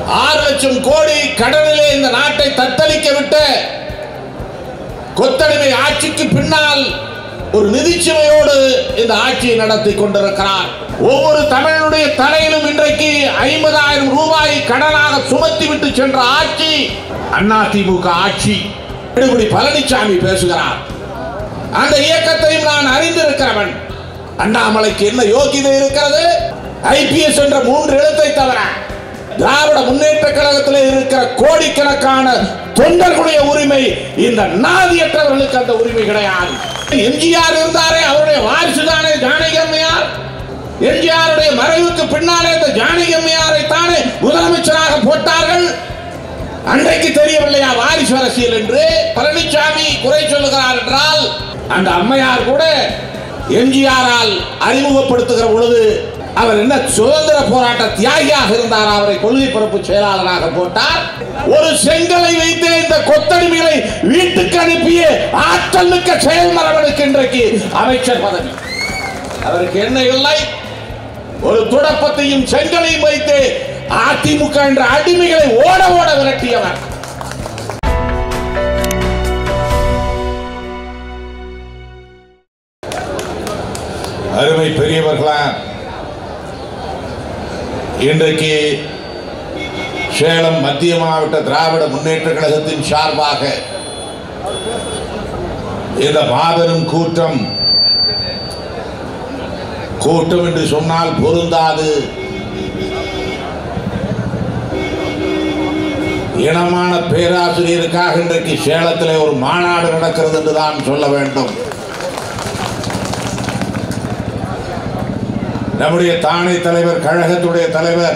6 லட்சம் கோடி கடனிலே இந்த நாட்டை தத்தளிக்க விட்ட கொத்தடிமை ஆட்சிக்கு பின்னால் ஒரு நிதிச்சுமையோடு இந்த ஆட்சியை நடத்தி கொண்டிருக்கிறார். ஒவ்வொரு தமிழனுடைய தலையிலும் இன்றைக்கு 50,000 ரூபாய் கடனாக சுமத்தி விட்டு சென்ற ஆட்சி அதிமுக ஆட்சி. எடப்பாடி பழனிசாமி பேசுகிறார். அந்த இயக்கத்தையும் நான் அறிந்திருக்கிறவன். அண்ணாமலைக்கு என்ன யோகிதை இருக்கிறது? ஐபிஎஸ் என்ற 3 எழுத்தை தவிர திராவிட முன்னேற்ற கழகத்தில் இருக்கிற கோடிக்கணக்கான தொண்டர்களுடைய உரிமை இந்த நாதியற்றவர்களுக்கு அந்த உரிமை கிடையாது. எம்ஜிஆர் இருந்தாரே, அவருடைய வாரிசு தானே ஜானகி அம்மையார். எம்ஜிஆருடைய மறைவுக்கு பின்னாலே இந்த ஜானகி அம்மையாரை தானே முதலமைச்சராக போட்டார்கள். அன்றைக்கு தெரியவில்லையா வாரிசு அரசியல் என்று? பழனிசாமி குறை சொல்லுகிறார் என்றால் அந்த அம்மையார் கூட எம்ஜிஆரால் அறிமுகப்படுத்துகிற பொழுது அவர் என்ன சுதந்திர போராட்ட தியாகியாக இருந்தார். அவரை கொள்கை பரப்பு செயலாளராக போட்டார். ஒரு செங்கலை வைத்து இந்த கொத்தடிமைகளை வீட்டுக்கு அனுப்பிய ஆற்றல் மிக்க செயல்மரவனுக்கு இன்றைக்கு அமைச்சர் பதவி. அவருக்கு என்ன இல்லை? ஒரு துடப்பத்தையும் செங்கலையும் வைத்து அதிமுக என்ற அடிமைகளை ஓட ஓட விரட்டியவர். அருமை பெரியவர்களா, இன்றைக்கு சேலம் மத்திய மாவட்ட திராவிட முன்னேற்ற கழகத்தின் சார்பாக இந்த மாபெரும் கூட்டம் என்று சொன்னால் பொருந்தாது. இனமான பேராசிரியருக்காக இன்றைக்கு சேலத்திலே ஒரு மாநாடு நடக்கிறது என்று தான் சொல்ல வேண்டும். நம்முடைய தானை தலைவர், கழகத்துடைய தலைவர்,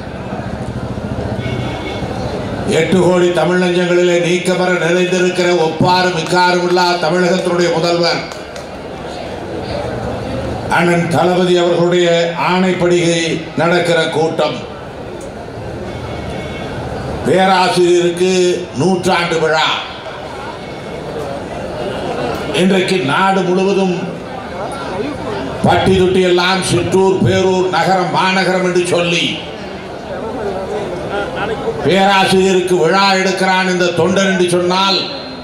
8 கோடி தமிழ் நெஞ்சங்களிலே நீக்கமர நிறைந்திருக்கிற ஒப்பாரும் மிக்காரும் இல்லா தமிழகத்தினுடைய முதல்வர் அண்ணன் தளபதி அவர்களுடைய ஆணைப்படிகை நடக்கிற கூட்டம். பேராசிரியருக்கு 100ஆண்டு விழா. இன்றைக்கு நாடு முழுவதும் பட்டி தொட்டி எல்லாம் சிற்றூர், பேரூர், நகரம், மாநகரம் என்று சொல்லி பேராசிரியருக்கு விழா எடுக்கிறான் இந்த தொண்டன் என்று சொன்னால்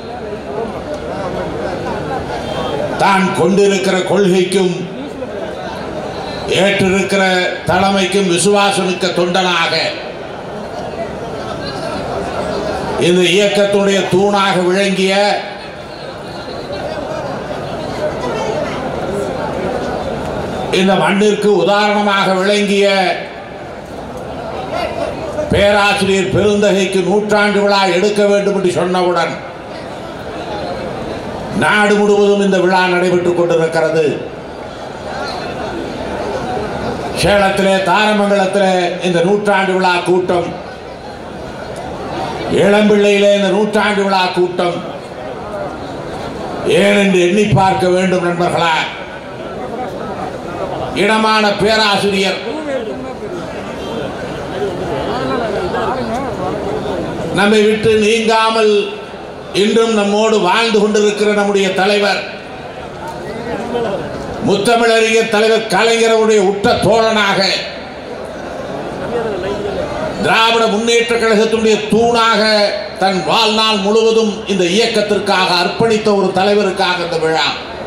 தான் கொண்டிருக்கிற கொள்கைக்கும் ஏற்றிருக்கிற தலைமைக்கும் விசுவாசமிக்க தொண்டனாக இந்த இயக்கத்துடைய தூணாக விளங்கிய இந்த மண்ணிற்கு உதாரணமாக விளங்கிய பேராசிரியர் பெருந்தகைக்கு 100ஆண்டு விழா எடுக்க வேண்டும் என்று சொன்னவுடன் நாடு முழுவதும் இந்த விழா நடைபெற்றுக் கொண்டிருக்கிறது. சேலத்திலே, தாரமங்கலத்திலே இந்த 100ஆண்டு விழா கூட்டம், இளம்பிள்ளையிலே இந்த 100ஆண்டு விழா கூட்டம் ஏன் என்று எண்ணி பார்க்க வேண்டும் நண்பர்களா. இனமான பேராசிரியர் நம்மை விட்டு நீங்காமல் இன்றும் நம்மோடு வாழ்ந்து கொண்டிருக்கிற நம்முடைய தலைவர், முத்தமிழறிஞர் தலைவர் கலைஞருடைய உற்ற தோழனாக, திராவிட முன்னேற்ற கழகத்தினுடைய தூணாக தன் வாழ்நாள் முழுவதும் இந்த இயக்கத்திற்காக அர்ப்பணித்த ஒரு தலைவருக்காக இந்த விழா.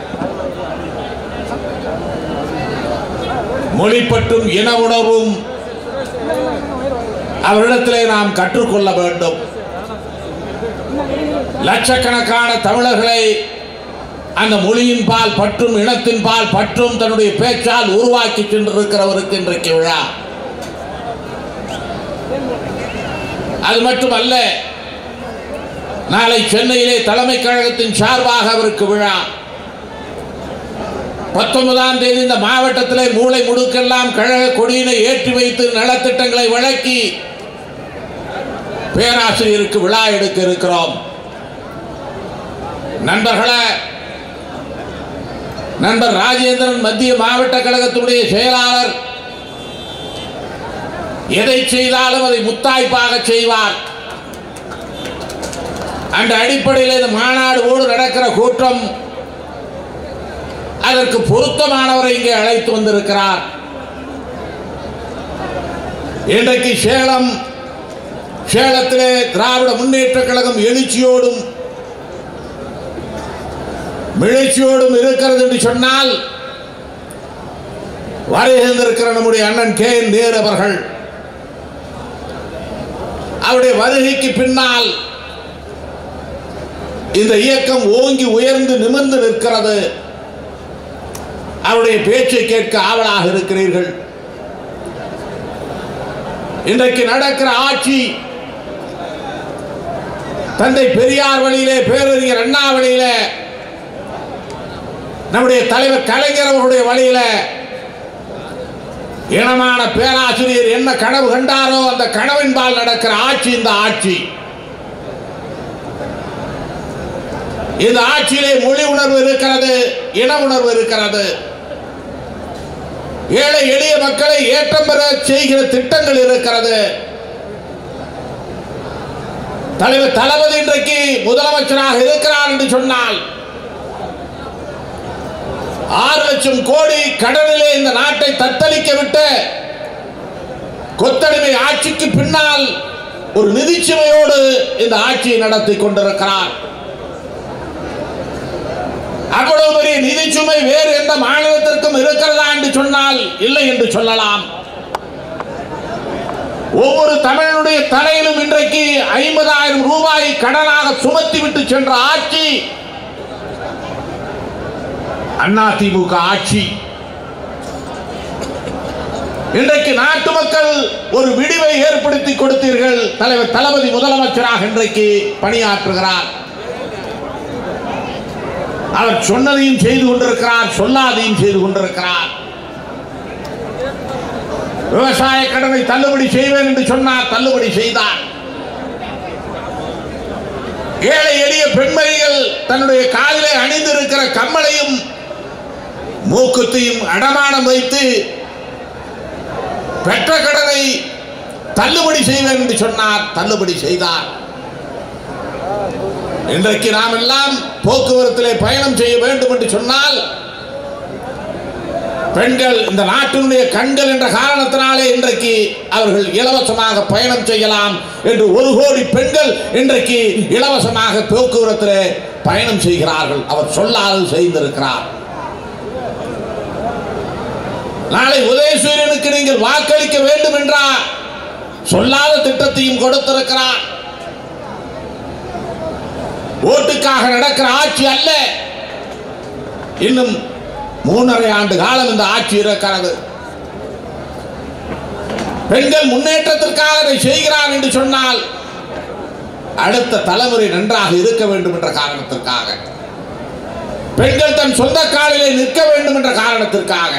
மொழிப்பற்றும் இன உணர்வும் அவரிடத்திலே நாம் கற்றுக்கொள்ள வேண்டும். லட்சக்கணக்கான தமிழர்களை அந்த மொழியின் பால் பற்றும், இனத்தின் பால் பற்றும் தன்னுடைய பேச்சால் உருவாக்கி சென்றிருக்கிறவருக்கு இன்றைக்கு விழா. அது மட்டுமல்ல, நாளை சென்னையிலே தலைமை கழகத்தின் சார்பாக அவருக்கு விழா. 19ஆம் தேதி இந்த மாவட்டத்திலே மூளை முடுக்கெல்லாம் கழக கொடியினை ஏற்றி வைத்து நலத்திட்டங்களை வழங்கி பேராசிரியருக்கு விழா எடுக்க இருக்கிறோம். நண்பர்களே, நண்பர் ராஜேந்திரன் மத்திய மாவட்ட கழகத்துடைய செயலாளர் எதை செய்தாலும் அதை முத்தாய்ப்பாக செய்வார். அந்த அடிப்படையில் இந்த மாநாடு நடக்கிற கூட்டம் அதற்கு பொருத்தமானவரை இங்கே அழைத்து வந்திருக்கிறார். இன்றைக்கு சேலம் சேலத்திலே திராவிட முன்னேற்ற கழகம் எழுச்சியோடும் மிளச்சியோடும் இருக்கிறது என்று சொன்னால் வருகின்ற நம்முடைய அண்ணன் KN நேரு அவர்கள் அவருடைய வருகைக்கு பின்னால் இந்த இயக்கம் ஓங்கி உயர்ந்து நிமிர்ந்து நிற்கிறது. அவருடைய பேச்சை கேட்க ஆவலாக இருக்கிறீர்கள். இன்றைக்கு நடக்கிற ஆட்சி தந்தை பெரியார் வழியிலே, பேரறிஞர் அண்ணா வழியிலே, நம்முடைய தலைவர் கலைஞர் அவர்களுடைய வழியில இனமான பேராசிரியர் என்ன கனவு கண்டாரோ அந்த கனவின்பால் நடக்கிற ஆட்சி இந்த ஆட்சி. இந்த ஆட்சியிலே மொழி உணர்வு இருக்கிறது, இன உணர்வு இருக்கிறது. ஏழை எளிய மக்களை ஏற்றம் பெற செய்கிற திட்டங்கள் இருக்கிறது. தலைவர் தளபதி இன்றைக்கு முதலமைச்சராக இருக்கிறார் என்று சொன்னால் 6 லட்சம் கோடி கடனிலே இந்த நாட்டை தத்தளிக்க விட்டு கொத்தடிமை ஆட்சிக்கு பின்னால் ஒரு நிதிச்சுமையோடு இந்த ஆட்சியை நடத்தி கொண்டிருக்கிறார். அவ்வளவு பெரிய நிதிச்சுமை வேறு எந்த மாநிலத்திற்கும் இருக்கிறதா என்று சொன்னால் இல்லை என்று சொல்லலாம். ஒவ்வொரு தமிழனுடைய தலையிலும் இன்றைக்கு 50,000 ரூபாய் கடனாக சுமத்தி விட்டு சென்ற ஆட்சி அதிமுக ஆட்சி. இன்றைக்கு நாட்டு மக்கள் ஒரு விடிவை ஏற்படுத்தி கொடுத்தீர்கள். தலைவர் தளபதி முதலமைச்சராக இன்றைக்கு பணியாற்றுகிறார். அவர் சொன்னதையும் செய்து கொண்டிருக்கிறார், சொல்லாதையும் செய்து கொண்டிருக்கிறார். விவசாய கடனை தள்ளுபடி செய்வேன் என்று சொன்னார், தள்ளுபடி செய்தார். ஏழை எளிய பெண்மணிகள் தன்னுடைய காலிலே அணிந்திருக்கிற கம்மலையும் மூக்குத்தையும் அடமானம் வைத்து பெற்ற கடனை தள்ளுபடி செய்வேன் என்று சொன்னார், தள்ளுபடி செய்தார். இன்றைக்கு நாம் எல்லாம் போக்குவரத்திலே பயணம் செய்ய வேண்டும் என்று சொன்னால் பெண்கள் இந்த நாட்டினுடைய கண்கள் என்ற காரணத்தினாலே இன்றைக்கு அவர்கள் இலவசமாக பயணம் செய்யலாம் என்று 1 கோடி பெண்கள் இன்றைக்கு இலவசமாக போக்குவரத்திலே பயணம் செய்கிறார்கள். அவர் சொல்லாது செய்திருக்கிறார். நாளை உதயசூரியனுக்கு நீங்கள் வாக்களிக்க வேண்டும் என்றால் சொல்லாத திட்டத்தையும் கொடுத்திருக்கிறார். ஓட்டுக்காக நடக்கிற ஆட்சி அல்ல. இன்னும் 3.5 ஆண்டு காலம் இந்த ஆட்சி இருக்கிறது. பெண்கள் முன்னேற்றத்திற்காக அதை செய்கிறார் என்று சொன்னால் அடுத்த தலைமுறை நன்றாக இருக்க வேண்டும் என்ற காரணத்திற்காக, பெண்கள் தன் சொந்த காலிலே நிற்க வேண்டும் என்ற காரணத்திற்காக,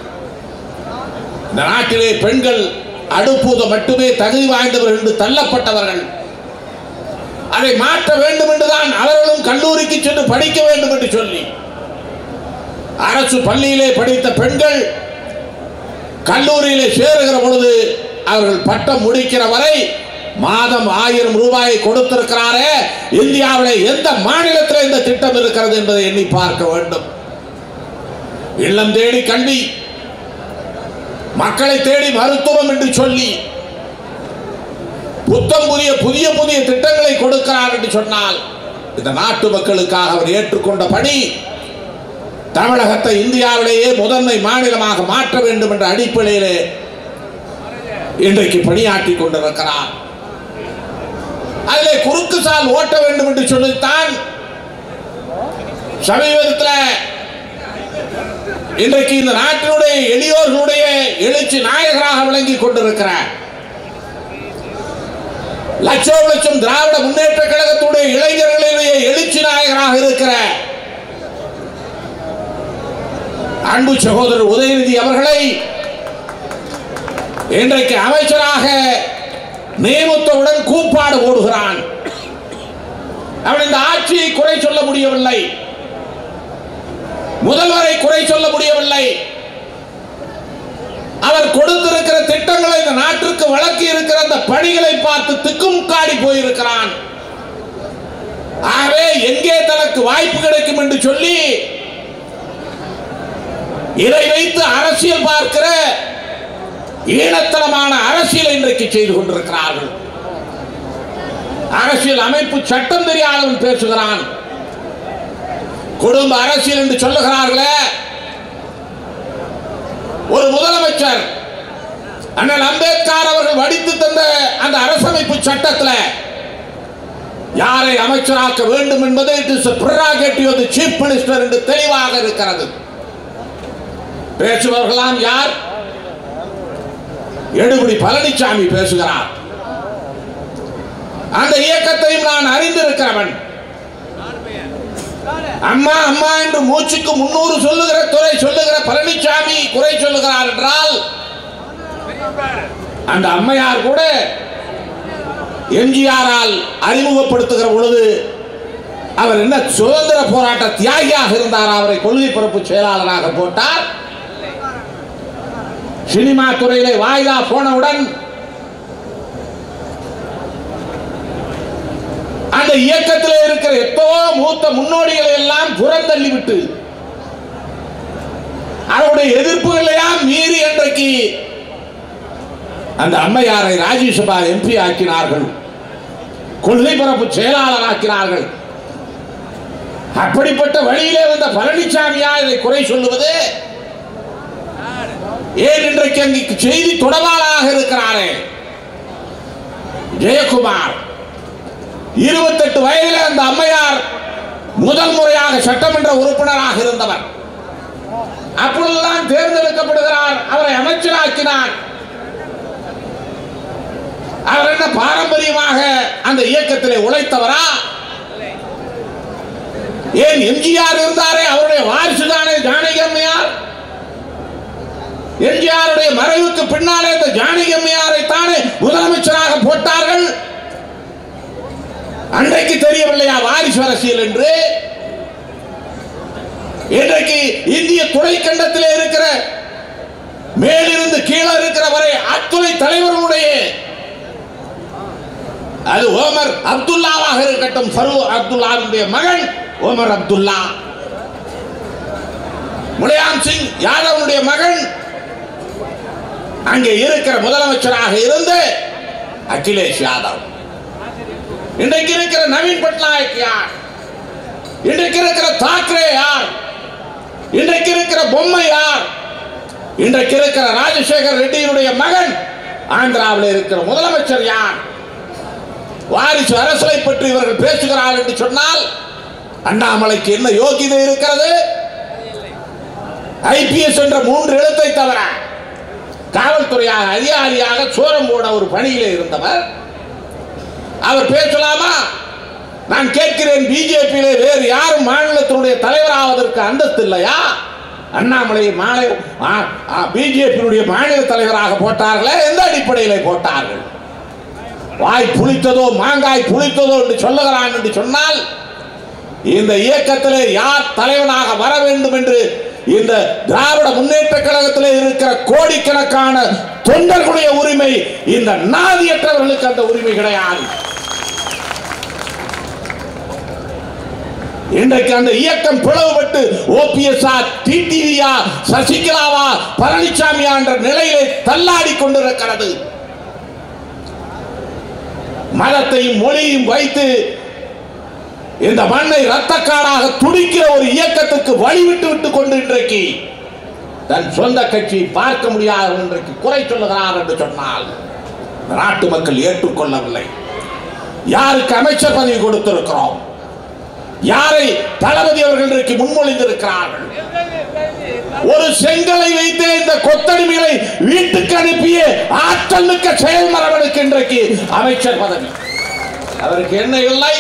இந்த நாட்டிலே பெண்கள் அடுப்பூத மட்டுமே தகுதி வாய்ந்தவர்கள் என்று தள்ளப்பட்டவர்கள், அதை மாற்ற வேண்டும் என்றுதான் அவர்களும் கல்லூரிக்கு சென்று படிக்க வேண்டும் என்று சொல்லி அரசு பள்ளியிலே படித்த பெண்கள் கல்லூரியிலே சேருகிற பொழுது அவர்கள் பட்டம் முடிக்கிற வரை மாதம் 1000 ரூபாயை கொடுத்திருக்கிறாரே. இந்தியாவிலே எந்த மாநிலத்தில் இந்த திட்டம் இருக்கிறது என்பதை எண்ணி பார்க்க வேண்டும். இல்லம் தேடி கல்வி, மக்களை தேடி மருத்துவம் என்று சொல்லி புத்தம் புதிய புதிய திட்டங்களை கொடுக்கிறார் என்று சொன்னால் இந்த நாட்டு மக்களுக்காக அவர் ஏற்றுக்கொண்ட பணி தமிழகத்தை இந்தியாவிலேயே முதன்மை மாநிலமாக மாற்ற வேண்டும் என்ற அடிப்படையிலே இன்றைக்கு பணியாற்றி கொண்டிருக்கிறார். அதிலே குறுக்கு சால் ஓட்ட வேண்டும் என்று சொல்லித்தான் சமீபத்தில் இன்றைக்கு இந்த நாட்டினுடைய எளியோர்களுடைய எழுச்சி நாயகராக விளங்கிக் கொண்டிருக்கிறார். லட்சம் லட்சம் திராவிட முன்னேற்ற கழகத்துடைய இளைஞர்களுடைய எழுச்சி நாயகராக இருக்கிற அன்பு சகோதரர் உதயநிதி அவர்களை இன்றைக்கு அமைச்சராக நியமித்தவுடன் கூப்பாடு போடுகிறான். அவன் இந்த ஆட்சியை குறை சொல்ல முடியவில்லை, முதல்வரை குறை சொல்ல முடியவில்லை. அவர் கொடுத்திருக்கிற திட்டங்களை இந்த நாட்டிற்கு வழங்கி இருக்கிற அந்த பணிகளை பார்த்து திக்குமுக்காடி போயிருக்கிறான். ஆகவே எங்கே தனக்கு வாய்ப்பு கிடைக்கும் என்று சொல்லி இதை வைத்து அரசியல் பார்க்கிற ஈனத்தனமான அரசியல் இன்றைக்கு செய்து கொண்டிருக்கிறார்கள். அரசியல் அமைப்பு சட்டம் தெரியாதவன் பேசுகிறான். குடும்ப அரசியல் என்று சொல்லுகிறார்களே. ஒரு முதலமைச்சர் அண்ணல் அம்பேத்கர் அவர்கள் வடித்து தந்த அந்த அரசமைப்பு சட்டத்தில் யாரை அமைச்சராக்க வேண்டும் என்பது it is prerogative of the chief minister என்று தெளிவாக இருக்கிறது. பேசுபவர்களாம் யார்? எடுபடி பழனிசாமி பேசுகிறார். அந்த இயக்கத்தையும் நான் அறிந்திருக்கிறவன். அம்மா அம்மா என்று மூச்சுக்கு 300 சொல்லுகிற துறை சொல்லுகிற பழனிசாமி குறை சொல்லுகிறார் என்றால், அந்த அம்மையார் கூட எம்ஜிஆரால் அறிமுகப்படுத்துகிற பொழுது அவர் என்ன சுதந்திர போராட்ட தியாகியாக இருந்தார். அவரை கொள்கை பரப்பு செயலாளராக போட்டார். சினிமா துறையிலே வாய்தா போனவுடன் அந்த இயக்கத்தில் இருக்கிற எத்தனையோ மூத்த முன்னோடிகளை எல்லாம் புறந்தள்ளிவிட்டு அவருடைய எதிர்ப்புகளையெல்லாம் மீறி இன்றைக்கு அந்த அம்மையாரை ராஜ்யசபா எம்பி ஆக்கினார்கள், கொள்கை பரப்பு செயலாளர் ஆக்கினார்கள். அப்படிப்பட்ட வழியிலே வந்த பழனிசாமியா இதை குறை சொல்லுவது? ஏன் இன்றைக்கு அங்கு செய்தி தொடர்பாளராக இருக்கிறாரே ஜெயக்குமார், 28 வயதில் அந்த அம்மையார் முதல் முறையாக சட்டமன்ற உறுப்பினராக இருந்தவர். அப்பொழுதுதான் தேர்ந்தெடுக்கப்படுகிறார். அவரை அமைச்சராக்கினார். அவர் என்ன பாரம்பரியமாக அந்த இயக்கத்திலே உழைத்தவரா? ஏன் எம்ஜிஆர் இருந்தாரே, அவருடைய வாரிசு தானே ஜானகி அம்மையார். எம்ஜிஆருடைய மறைவுக்கு பின்னாலே இந்த ஜானகி அம்மையாரை தானே முதலமைச்சராக போட்டார்கள். அன்றைக்கு தெரியவில்லையா வாரிசு அரசியல் என்று? இன்றைக்கு இந்திய துணைக்கண்டத்திலே இருக்கிற மேலிருந்து கீழே இருக்கிற வரை அத்துணை தலைவர்களுடைய, அது ஓமர் அப்துல்லாவாக இருக்கட்டும், ஃபரூக் அப்துல்லாவுடைய மகன் ஓமர் அப்துல்லா, முலாயம் சிங் யாதவனுடைய மகன், அங்கே இருக்கிற முதலமைச்சராக இருந்து அகிலேஷ் யாதவ். இன்றைக்கு இருக்கிற நவீன் பட்நாயக் யார்? இன்றைக்கு இருக்கிற தாக்கரே யார்? இன்றைக்கு இருக்கிற பொம்மை யார்? இன்றைக்கு இருக்கிற ராஜசேகர் ரெட்டியினுடைய மகன் ஆந்திராவில் இருக்கிற முதலமைச்சர் யார்? வாரிசு அரசியலை பற்றி இவர்கள் பேசுகிறார்கள் என்று சொன்னால் அண்ணாமலைக்கு என்ன யோகிதை இருக்கிறது? ஐபிஎஸ் என்ற 3 எழுத்தை தவிர காவல்துறையாக அதிகாரியாக சோரம் போட ஒரு பணியிலே இருந்தவர். அவர் பேசலாமா? நான் கேட்கிறேன், பிஜேபியிலே வேறு யாரும் மாநிலத்தினுடைய தலைவராவதற்கு அந்தஸ்து இல்லையா? அண்ணாமலை பிஜேபியினுடைய மாநில தலைவராக போட்டார்களே, எந்த அடிப்படையில் போட்டார்கள்? வாய் புளித்ததோ மாங்காய் புளித்ததோ என்று சொல்லுகிறான் என்று சொன்னால், இந்த இயக்கத்திலே யார் தலைவனாக வர வேண்டும் என்று இந்த திராவிட முன்னேற்ற கழகத்தில் இருக்கிற கோடிக்கணக்கான தொண்டர்களுடைய உரிமை, இந்த நாதியற்றவர்களுக்கு அந்த உரிமை கிடையாது. இன்றைக்கு அந்த இயக்கம் பிளவுபட்டு ஓபிஎஸ்ஆ, டிடிவியா, சசிகலாவா, பழனிசாமியா என்ற நிலையிலே தள்ளாடி கொண்டிருக்கிறது. மதத்தையும் மொழியும் வைத்து இந்த மண்ணை இரத்தக்காடாக துடிக்கிற ஒரு இயக்கத்துக்கு வழிவிட்டு விட்டு கொண்டு இன்றைக்கு தன் சொந்த கட்சி பார்க்க முடியாது இன்றைக்கு குறை சொல்லுகிறார் என்று சொன்னால் நாட்டு மக்கள் ஏற்றுக்கொள்ளவில்லை. யாருக்கு அமைச்சர் பதவி கொடுத்திருக்கிறோம்? யாரை தளபதி அவர்கள் இன்றைக்கு முன்மொழிந்திருக்கிறார்கள்? ஒரு செங்கலை வைத்து இந்த கொத்தடிமைகளை வீட்டுக்கு அனுப்பிய ஆற்றல் மிக்க செயல்மரவனுக்கு இன்றைக்கு அமைச்சர் பதவி. அவருக்கு என்ன இல்லை?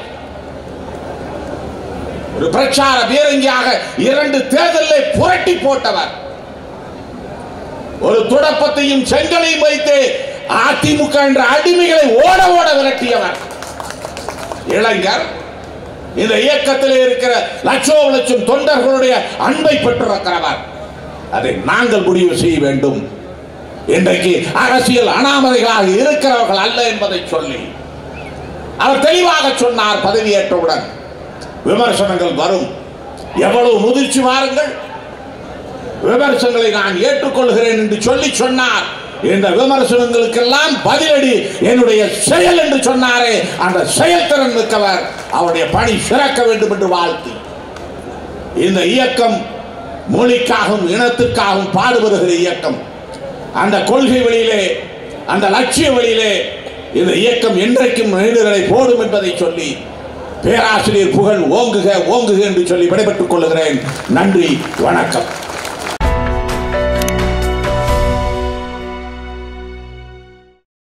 ஒரு பிரச்சார பீரங்கியாக 2 தேர்தலில் புரட்டி போட்டவர். ஒரு துடப்பத்தையும் செங்கலையும் வைத்து அதிமுக என்ற அடிமைகளை ஓட ஓட விரட்டியவர். இளைஞர் இந்த இயக்கத்தில் இருக்கிற லட்சம் தொண்டர்களுடைய அன்பை பெற்றிருக்கிறவர். அதை நாங்கள் முடிவு செய்ய வேண்டும். இன்றைக்கு அரசியல் அனாமதைகளாக இருக்கிறவர்கள் அல்ல என்பதை சொல்லி அவர் தெளிவாக சொன்னார். பதவியேற்றவுடன் விமர்சனங்கள் வரும், எவ்வளவு முதிர்ச்சி வாருங்கள், விமர்சனங்களை நான் ஏற்றுக்கொள்கிறேன் என்று சொல்லி சொன்னார். இந்த விமர்சனங்களுக்கெல்லாம் பதிலடி என்னுடைய செயல் என்று சொன்னாரே, அந்த செயல்திறன் மிக்கவர். அவருடைய பணி சிறக்க வேண்டும் என்று வாழ்த்தி, இந்த இயக்கம் மொழிக்காகவும் இனத்துக்காகவும் பாடுபடுகிற இயக்கம். அந்த கொள்கை வழியிலே, அந்த லட்சிய வழியிலே இந்த இயக்கம் என்றைக்கும் மனிதர்களை போடும் என்பதை சொல்லி, பேராசிரியர் புகழ் ஓங்குக ஓங்குக என்று சொல்லி விடைபெற்றுக் கொள்கிறேன். நன்றி, வணக்கம்.